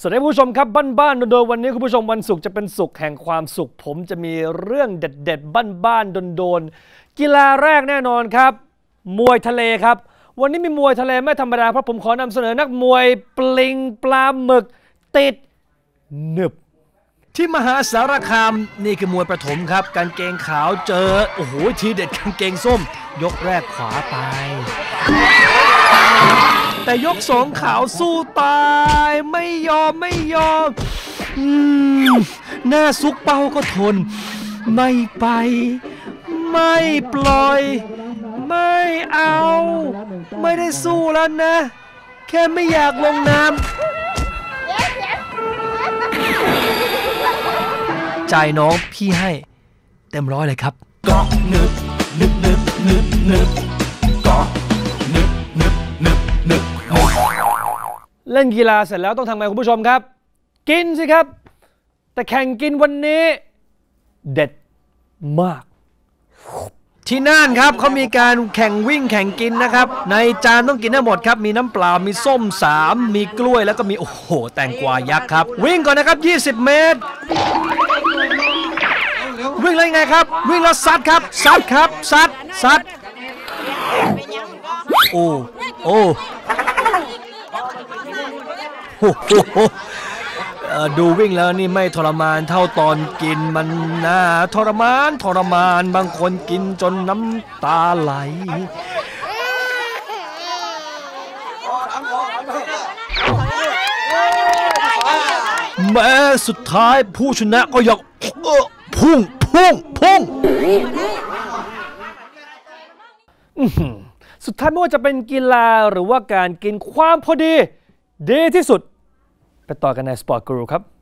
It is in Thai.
สวัสดีผู้ชมครับบ้านๆโดนๆวันนี้คุณผู้ชมวันศุกร์จะเป็นศุกร์แห่งความสุขผมจะมีเรื่องเด็ดๆบ้านๆโดนๆกีฬาแรกแน่นอนครับมวยทะเลครับวันนี้มีมวยทะเลไม่ธรรมดาเพราะผมขอนำเสนอนักมวยปลิงปลาหมึกติดหนึบที่มหาสารคามนี่คือมวยประถมครับกางเกงขาวเจอโอ้โหทีเด็ดกางเกงส้มยกแรกขวาไปแต่ยกสองขาวสู้ตายไม่ยอมหน้าซุกเป้าก็ทนไม่ไปไม่ปล่อยไม่เอาไม่ได้สู้แล้วนะแค่ไม่อยากลงน้ำใจน้องพี่ให้เต็มร้อยเลยครับเกาะนึบเกาะนึบเล่นกีฬาเสร็จแล้วต้องทำไงคุณผู้ชมครับกินสิครับแต่แข่งกินวันนี้เด็ดมากที่น่านครับเขามีการแข่งวิ่งแข่งกินนะครับในจานต้องกินได้หมดครับมีน้ำเปล่ามีส้ม3มีกล้วยแล้วก็มีโอ้โหแตงกวายักษ์ครับวิ่งก่อนนะครับ20 เมตรวิ่งเลยไงครับวิ่งแล้วซัดครับซัดโอ้ดูวิ่งแล้วนี่ไม่ทรมานเท่าตอนกินมันน่าทรมานบางคนกินจนน้ำตาไหลแม้สุดท้ายผู้ชนะก็ยังพุ่งสุดท้ายไม่ว่าจะเป็นกีฬาหรือว่าการกินความพอดีดีที่สุดไปต่อกันในสปอร์ตกูรูครับ